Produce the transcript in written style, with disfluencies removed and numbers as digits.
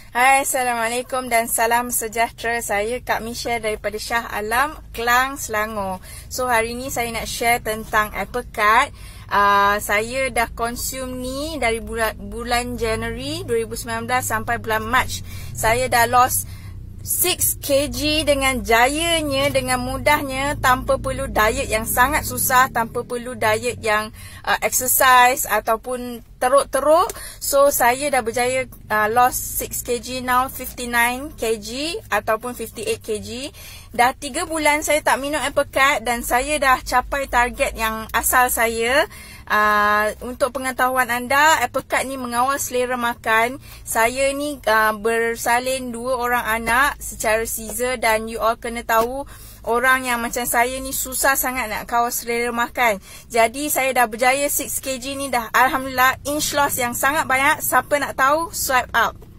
Hai, Assalamualaikum dan salam sejahtera. Saya Kak Michelle daripada Shah Alam, Klang, Selangor. So hari ni saya nak share tentang Apricot. Saya dah consume ni dari bulan January 2019 sampai bulan March. Saya dah lost 6 kg dengan jayanya, dengan mudahnya, tanpa perlu diet yang sangat susah, tanpa perlu diet yang exercise ataupun teruk-teruk. So saya dah berjaya lost 6 kg, now 59 kg ataupun 58 kg. Dah 3 bulan saya tak minum Apricot dan saya dah capai target yang asal saya. Untuk pengetahuan anda, Apricot ni mengawal selera makan. Saya ni bersalin 2 orang anak secara caesar dan you all kena tahu orang yang macam saya ni susah sangat nak kawal selera makan. Jadi saya dah berjaya 6 kg ni dah, alhamdulillah, inch loss yang sangat banyak. Siapa nak tahu, swipe up.